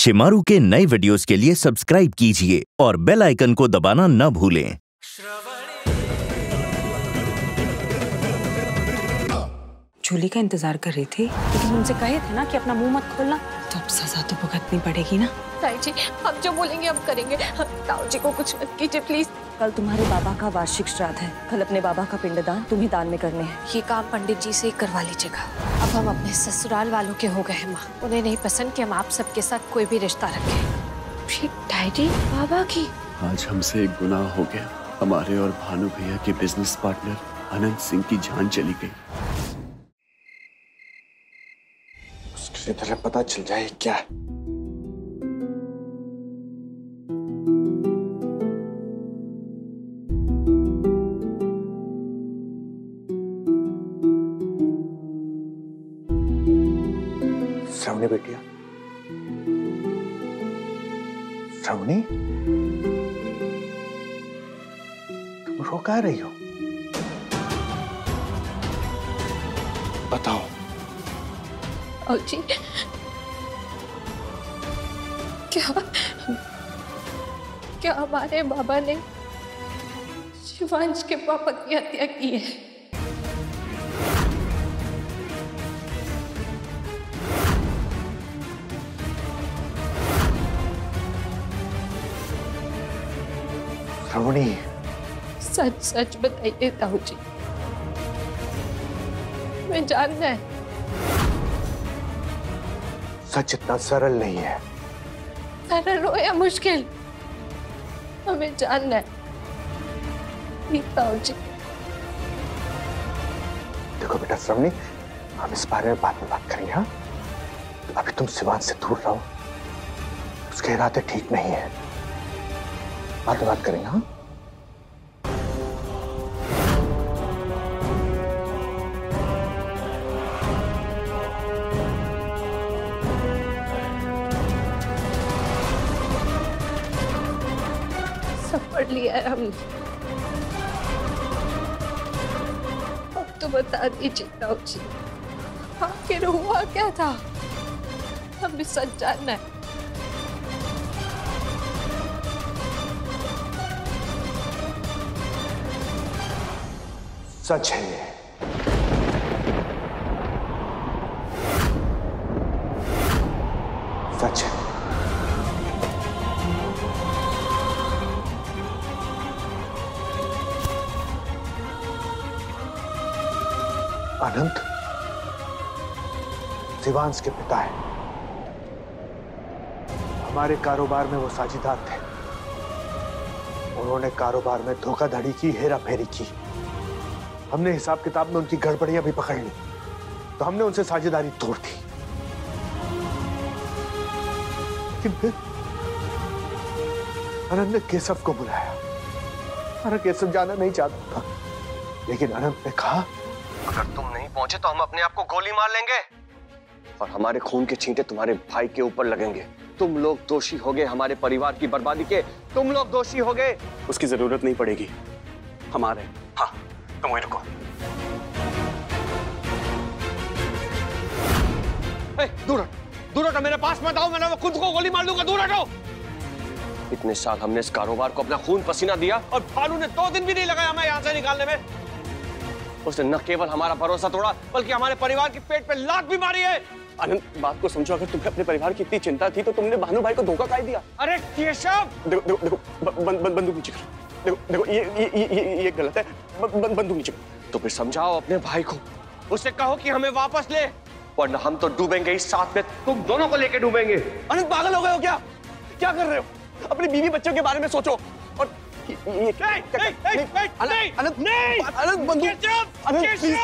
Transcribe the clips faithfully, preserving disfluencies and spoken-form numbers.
शेमारू के नए वीडियोस के लिए सब्सक्राइब कीजिए और बेल आइकन को दबाना न भूलें। जूली का इंतजार कर रही थी, लेकिन उनसे कहे थे ना कि अपना मुंह मत खोलना, तो अब सजा तो भुगतनी पड़ेगी ना। ताई जी, हम जो बोलेंगे हम करेंगे। ताऊ जी को कुछ मत कीजिए प्लीज। कल तुम्हारे बाबा का वार्षिक श्राद्ध है। कल अपने बाबा का पिंडदान तुम्हें दान में करने हैं। ये काम पंडित जी से करवा लीजिएगा। अब हम अपने ससुराल वालों के हो गए हैं माँ। उन्हें नहीं पसंद कि हम आप सबके साथ कोई भी रिश्ता रखें। ताई जी, बाबा की आज हमसे एक गुनाह हो गया। हमारे और भानु भैया के बिजनेस पार्टनर अनंत सिंह की जान चली गई। किसी तरह पता चल जाए क्या है। श्रावणी बेटिया, श्रावणी, तुम रो कहाँ रही हो? बताओ। ताऊ जी, क्या क्या हमारे बाबा ने शिवांश के पापा की हत्या की है? श्रावणी, सच सच बताइए ताऊ जी, मैं जानना है। सच इतना सरल नहीं है। सरल हो या मुश्किल, हमें जानना है ताऊ जी। देखो बेटा श्रावणी, हम इस बारे में बाद में बात करेंगे। हाँ, तो अभी तुम शिवांश से दूर रहो। उसके इरादे ठीक नहीं है। बाद में बात करेंगे। हाँ, पढ़ लिया है हम। अब तो बता दीजिए ताऊ जी, आखिर हुआ क्या था? हमें सच जानना है। सच है ये। सच है। अनंत शिवांश के पिता है। हमारे कारोबार में वो साझेदार थे। उन्होंने कारोबार में धोखाधड़ी की, हेरा फेरी की। हमने हिसाब किताब में उनकी गड़बड़ियां भी पकड़ ली, तो हमने उनसे साझेदारी तोड़ दी। लेकिन फिर अनंत ने केशव को बुलाया। अरे केशव जाना नहीं चाहता था, लेकिन अनंत ने कहा, अगर तुम नहीं पहुंचे तो हम अपने आप को गोली मार लेंगे और हमारे खून के छींटे तुम्हारे भाई के ऊपर लगेंगे। तुम लोग दोषी होगे हमारे परिवार की बर्बादी के। तुम लोग दोषी होगे। उसकी जरूरत नहीं पड़ेगी, हमारे। हाँ, तुम वहीं रुको। ए, दूर हटो, दूर हटो, मेरे पास मत आओ, मैंने खुद को गोली मार दूंगा। दूर हटो। इतने साल हमने इस कारोबार को अपना खून पसीना दिया और भानु ने दो दिन भी नहीं लगाया हमें यहाँ से निकालने में। उसने न केवल हमारा भरोसा तोड़ा, बल्कि हमारे परिवार की पेट पे लात भी मारी है। अनंत, बात को समझो। अगर तुम्हें अपने परिवार की इतनी चिंता थी तो तुमने भानु भाई को धोखा काहे दिया? अरे केशव, देखो देखो देखो, बंदूक नीचे करो। देखो देखो, ये ये ये ये गलत है। बंदूक नीचे करो। तो फिर समझाओ अपने भाई को, उससे कहो कि हमें वापस ले, वरना हम तो डूबेंगे इस साथ में। तुम दोनों को लेके डूबेंगे। अनंत, पागल हो गए हो क्या? क्या कर रहे हो? अपनी बीवी बच्चों के बारे में सोचो। और ये नहीं, नहीं, नहीं, अनंत, नहीं, अनंत, बंदूक, अनंत, प्लीज।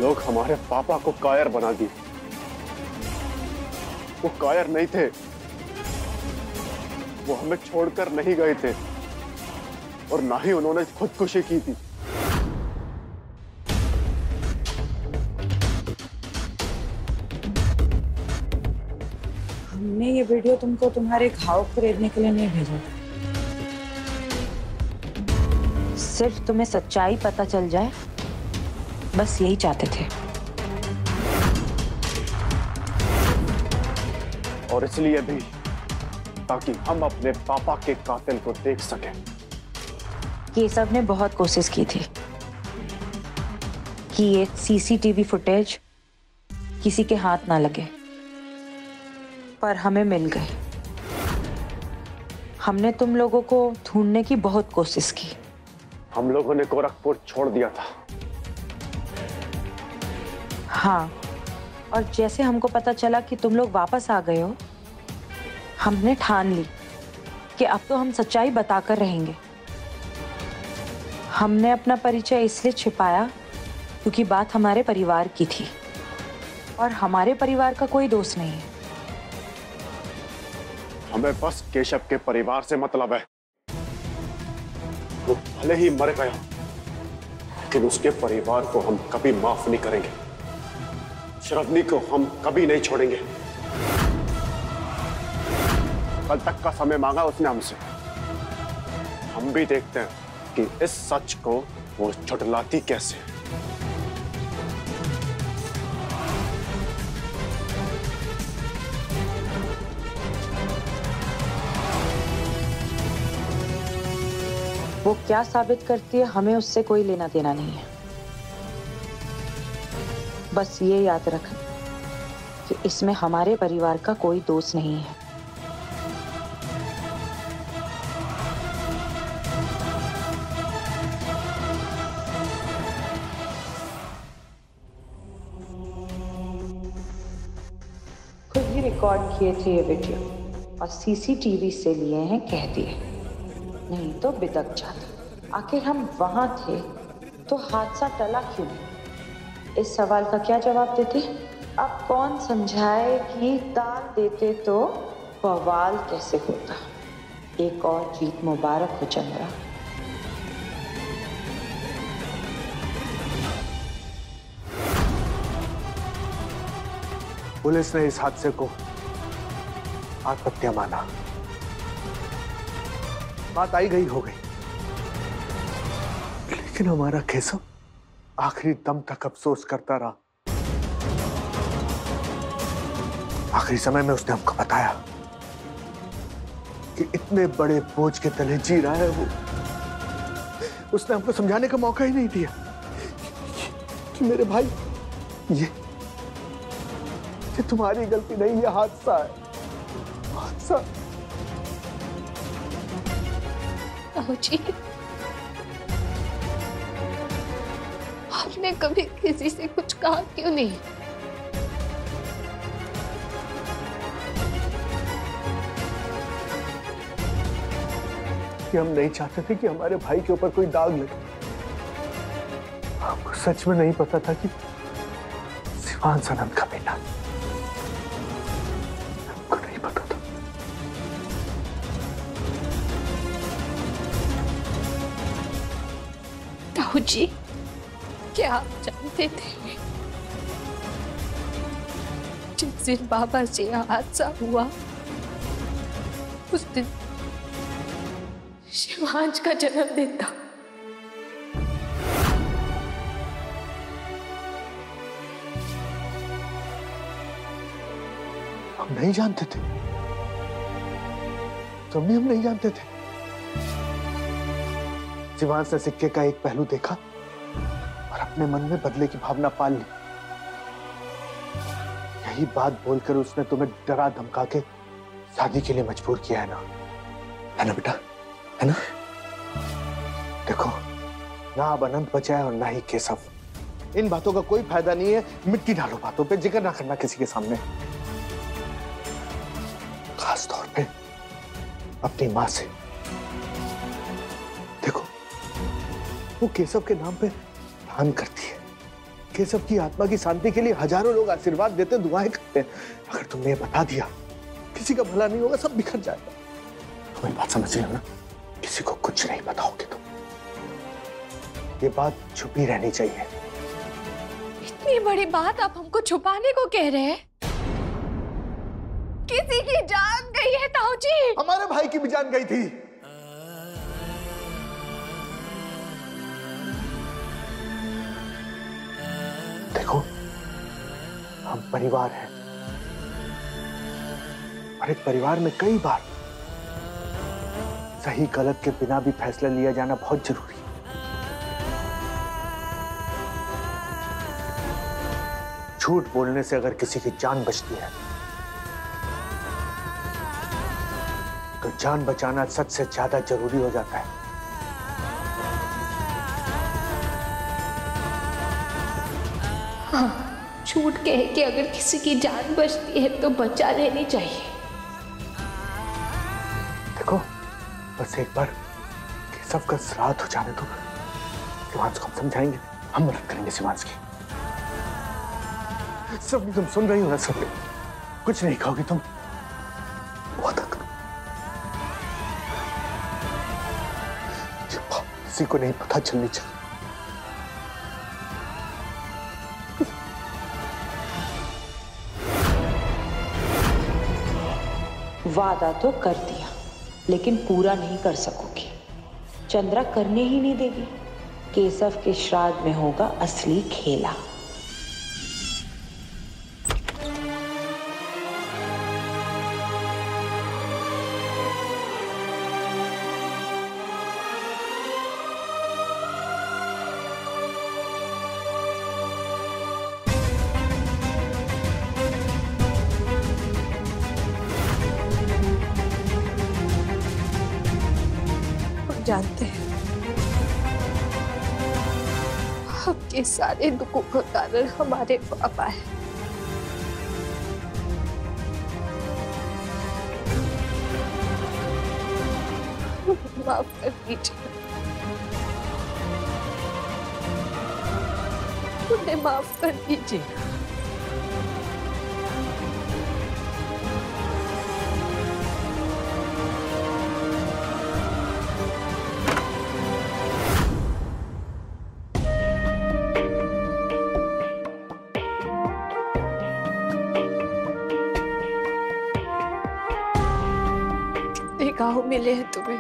लोग हमारे पापा को कायर बना दिए। वो कायर नहीं थे, वो हमें छोड़कर नहीं गए थे और ना ही उन्होंने खुदकुशी की थी। हमने ये वीडियो तुमको तुम्हारे घाव खरीदने के लिए नहीं भेजा था। सिर्फ तुम्हें सच्चाई पता चल जाए, बस यही चाहते थे। और इसलिए भी ताकि हम अपने पापा के कातिल को देख सकें। केशव ने बहुत कोशिश की थी कि ये सीसीटीवी फुटेज किसी के हाथ ना लगे, पर हमें मिल गए। हमने तुम लोगों को ढूंढने की बहुत कोशिश की। हम लोगों ने गोरखपुर छोड़ दिया था। हाँ, और जैसे हमको पता चला कि तुम लोग वापस आ गए हो, हमने ठान ली कि अब तो हम सच्चाई बताकर रहेंगे। हमने अपना परिचय इसलिए छिपाया क्योंकि बात हमारे परिवार की थी और हमारे परिवार का कोई दोष नहीं है। हमें बस केशव के परिवार से मतलब है। वो भले ही मर गया, लेकिन उसके परिवार को हम कभी माफ नहीं करेंगे। श्रवणी को हम कभी नहीं छोड़ेंगे। कल तक का समय मांगा उसने हमसे। हम भी देखते हैं कि इस सच को वो झुठलाती कैसे। वो क्या साबित करती है, हमें उससे कोई लेना देना नहीं है। बस ये याद रखें कि इसमें हमारे परिवार का कोई दोष नहीं है। खुद ही रिकॉर्ड किए थे ये वीडियो और सीसीटीवी से लिए हैं, कह दिए, नहीं तो बिदक जाते। आखिर हम वहां थे तो हादसा टला क्यों? इस सवाल का क्या जवाब देते? अब कौन समझाए कि दाल देते तो बवाल कैसे होता। एक और जीत मुबारक हो चंद्रा। पुलिस ने इस हादसे को आत्महत्या माना। बात आई गई हो गई, लेकिन हमारा केशव आखिरी दम तक अफसोस करता रहा। आखिरी समय में उसने हमको बताया कि इतने बड़े बोझ के तले जी रहा है वो। उसने हमको समझाने का मौका ही नहीं दिया कि मेरे भाई, ये ये तुम्हारी गलती नहीं, ये हादसा है, हादसा। जी, आपने कभी किसी से कुछ कहा क्यों नहीं? कि हम नहीं चाहते थे कि हमारे भाई के ऊपर कोई दाग लगे। हमको सच में नहीं पता था कि शिवांश आनंद का बेटा। हमको नहीं पता था। ताऊ जी, क्या आप जानते थे जिस दिन बाबा से हादसा हुआ उस दिन शिवांश का जन्मदिन था? हम नहीं जानते थे, तुम भी हम नहीं जानते थे। शिवांश ने सिक्के का एक पहलू देखा और अपने मन में बदले की भावना पाल ली। यही बात बोलकर उसने तुम्हें डरा धमका के शादी के लिए मजबूर किया है ना, है ना बेटा, है ना? देखो, ना अब अनंत बचा है और ना ही केशव। इन बातों का कोई फायदा नहीं है। मिट्टी डालो बातों पे, जिक्र ना करना किसी के सामने, खास तौर पे अपनी मां से। देखो, वो केशव के नाम पे दान करती है, केशव की आत्मा की शांति के लिए हजारों लोग आशीर्वाद देते, दुआएं करते हैं। अगर तुमने ये बता दिया किसी का भला नहीं होगा, सब बिखर जाएगा। तुम ये बात समझ रहे हो ना? किसी को कुछ नहीं बताओगे तुम। ये बात छुपी रहनी चाहिए। इतनी बड़ी बात आप हमको छुपाने को कह रहे हैं? किसी की जान गई है ताऊ जी। हमारे भाई की भी जान गई थी। देखो, हम परिवार हैं और एक परिवार में कई बार सही गलत के बिना भी फैसला लिया जाना बहुत जरूरी है। झूठ बोलने से अगर किसी की जान बचती है तो जान बचाना सच से ज्यादा जरूरी हो जाता है। हाँ, झूठ कह के अगर किसी की जान बचती है तो बचा लेनी चाहिए। देखो, बस एक बार केशव का श्राद्ध हो जाने दो, शिवांश को हम समझाएंगे, हम मदद करेंगे शिवांश की। सब तुम सुन रही हो ना? सब कुछ नहीं कहोगी तुम? वादा करो। किसी को नहीं पता चलनी चाहिए। वादा तो कर दिया, लेकिन पूरा नहीं कर सकोगी। चंद्रा करने ही नहीं देगी। केशव के श्राद्ध में होगा असली खेला। जानते हैं आपके सारे दुखों का कारण हमारे पापा है। माफ कर दीजिए, उन्हें माफ कर दीजिए। गाँव मिले हैं तुम्हें,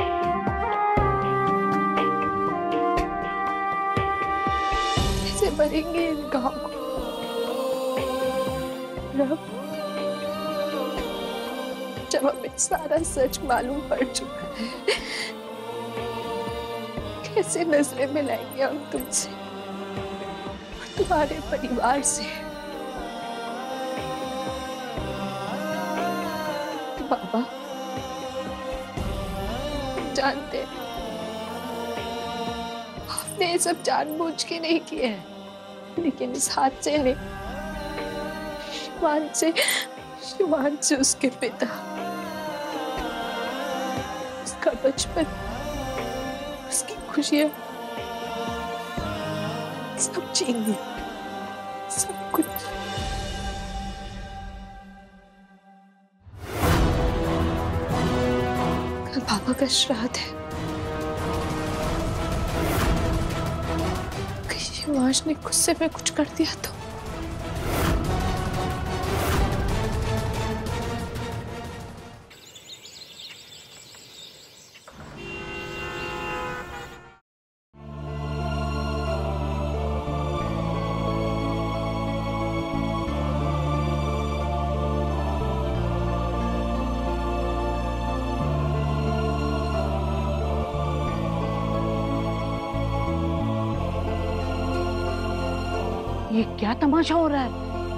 कैसे भरेंगे इन गाँव को? रब, जब हमें सारा सच मालूम पड़ चुका है, कैसे नजरें मिलाएंगे हम तुमसे और तुम्हारे परिवार से? बाबा, जानते आपने ये सब जानबूझ के नहीं किया है, लेकिन इस हादसे ने शिवांश से शिवांश से उसके पिता, उसका बचपन, उसकी खुशियां सब छीन ली, सब कुछ। पापा का श्राद्ध है। कहीं शिवांश ने गुस्से में कुछ कर दिया तो? ये क्या तमाशा हो रहा है?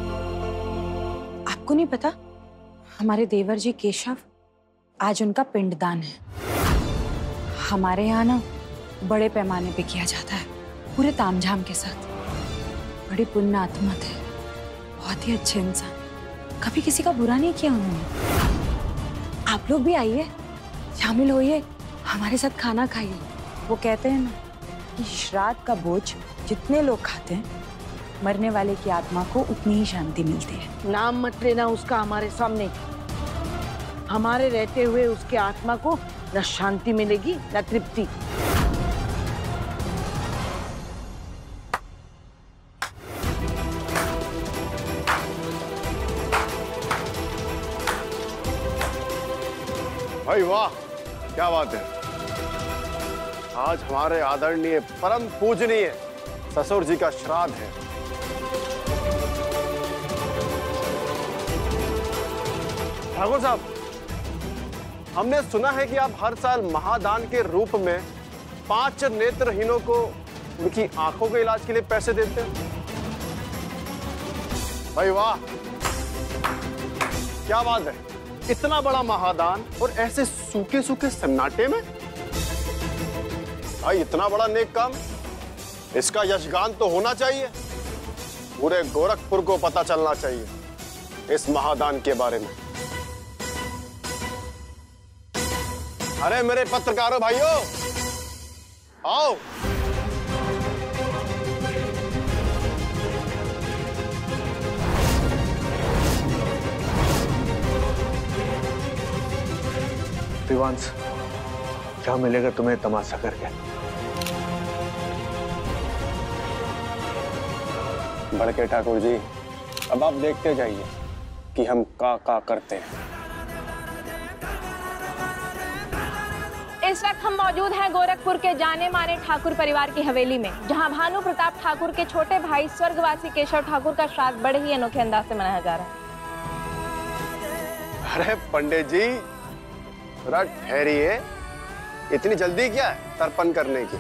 आपको नहीं पता, हमारे देवर जी केशव, आज उनका पिंडदान है। हमारे यहाँ ना बड़े पैमाने पे किया जाता है, पूरे तामझाम के साथ। बड़ी पुण्य आत्मा थे, बहुत ही अच्छे इंसान, कभी किसी का बुरा नहीं किया उन्होंने। आप लोग भी आइए, शामिल होइए, हमारे साथ खाना खाइए। वो कहते हैं ना कि श्राद्ध का बोझ जितने लोग खाते हैं मरने वाले की आत्मा को उतनी ही शांति मिलती है। नाम मत लेना उसका हमारे सामने। हमारे रहते हुए उसके आत्मा को न शांति मिलेगी न तृप्ति। भाई वाह, क्या बात है। आज हमारे आदरणीय परम पूजनीय ससुर जी का श्राद्ध है। ठाकुर साहब, हमने सुना है कि आप हर साल महादान के रूप में पांच नेत्रहीनों को उनकी आंखों के इलाज के लिए पैसे देते हैं। भाई वाह, क्या बात है। इतना बड़ा महादान और ऐसे सूखे सूखे सन्नाटे में। भाई इतना बड़ा नेक काम, इसका यशगान तो होना चाहिए। पूरे गोरखपुर को पता चलना चाहिए इस महादान के बारे में। अरे मेरे पत्रकारों भाइयों, आओ। शिवांश, क्या मिलेगा तुम्हें तमाशा करके? बड़के ठाकुर जी, अब आप देखते जाइए कि हम का का करते हैं। इस वक्त हम मौजूद हैं गोरखपुर के जाने माने ठाकुर परिवार की हवेली में, जहां भानु प्रताप ठाकुर के छोटे भाई स्वर्गवासी केशव ठाकुर का श्राद्ध बड़े ही अनोखे अंदाज से मनाया जा रहा है। अरे पंडित जी, थोड़ा ठहरिए। इतनी जल्दी क्या है तर्पण करने की?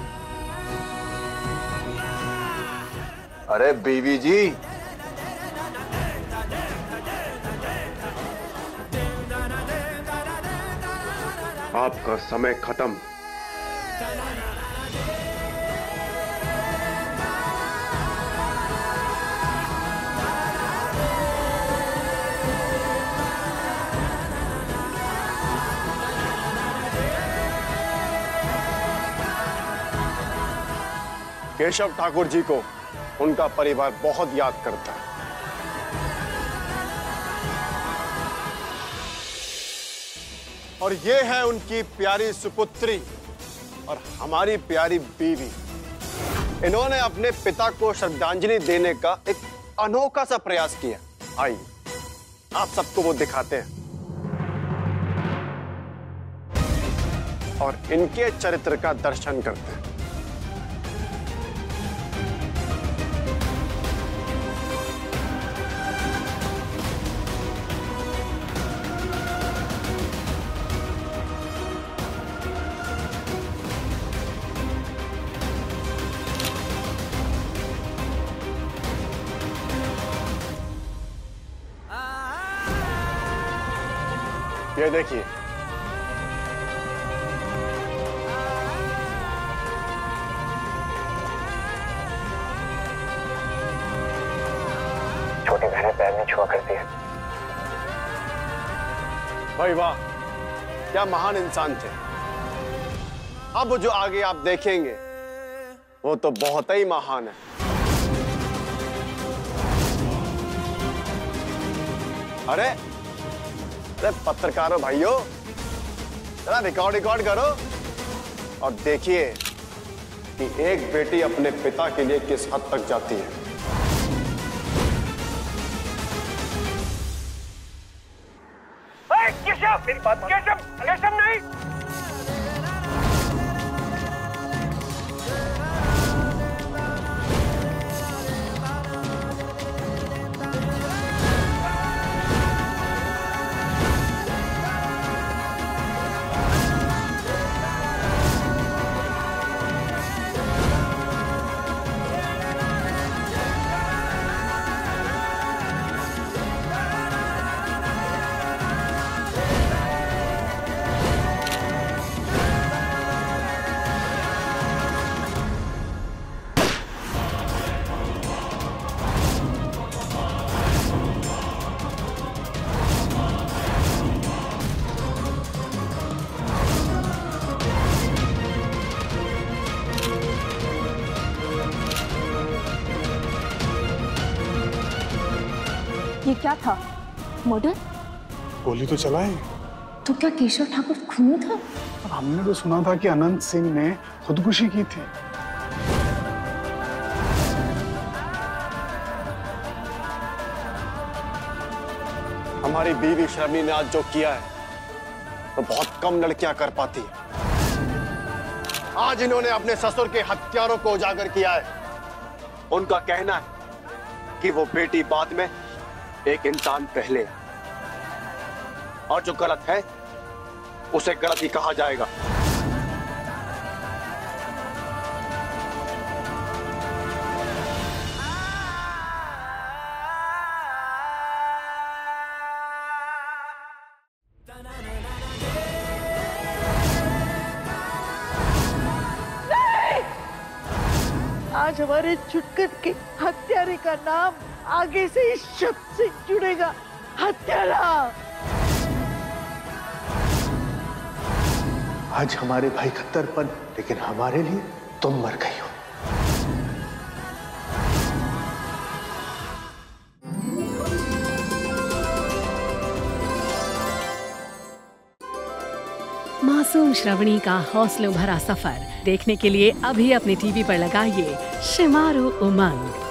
अरे बीवी जी, आपका समय खत्म। केशव ठाकुर जी को उनका परिवार बहुत याद करता है। और ये है उनकी प्यारी सुपुत्री और हमारी प्यारी बीवी। इन्होंने अपने पिता को श्रद्धांजलि देने का एक अनोखा सा प्रयास किया। आइए आप सबको वो दिखाते हैं और इनके चरित्र का दर्शन करते हैं। ये देखिए, छोटी बहनें पैर नहीं छुआ करती है। भाई वाह, क्या महान इंसान थे। अब जो आगे आप देखेंगे वो तो बहुत ही महान है। अरे अरे पत्रकारों भाइयों, जरा रिकॉर्ड रिकॉर्ड करो और देखिए कि एक बेटी अपने पिता के लिए किस हद तक जाती है। केशव, मेरी बात केशव, केशव नहीं। ये क्या था? मर्डर? गोली तो चलाए। तो क्या केशव ठाकुर खूनी था? अब हमने तो सुना था कि अनंत सिंह ने खुदकुशी की थी। हमारी बीवी श्रवणी ने आज जो किया है तो बहुत कम लड़कियां कर पाती है। आज इन्होंने अपने ससुर के हत्यारों को उजागर किया है। उनका कहना है कि वो बेटी बाद में, एक इंसान पहले, और जो गलत है उसे गलत ही कहा जाएगा। आज हमारे छुटकर के हत्यारे का नाम आगे से इस शब्द से जुड़ेगा, हत्यारा। आज हमारे भाई का तर्पण, लेकिन हमारे लिए तुम मर गई हो। मासूम श्रवणी का हौसलों भरा सफर देखने के लिए अभी अपने टीवी पर लगाइए शेमारू उमंग।